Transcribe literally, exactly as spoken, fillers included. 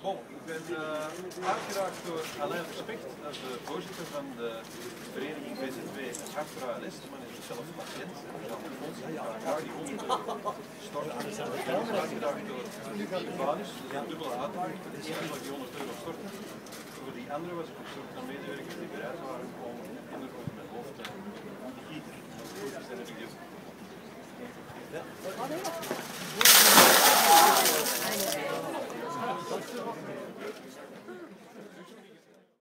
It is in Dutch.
Bon, ik ben uh, aangeraakt door Alain Verspicht, dat is de voorzitter van de vereniging V Z W Hartra L S. De man is ook zelf patiënt. We gaan de fondsen, ja, graag die hond storten. Ik ben aangeraakt door Vanus, dus een dubbele uitdaging. Het is één die honderd euro storten. Voor die andere was ik op zoek naar medewerkers die bereid waren om kinderen over mijn hoofd te gieten. Dat is goed, dus dat heb ik dus. Ja.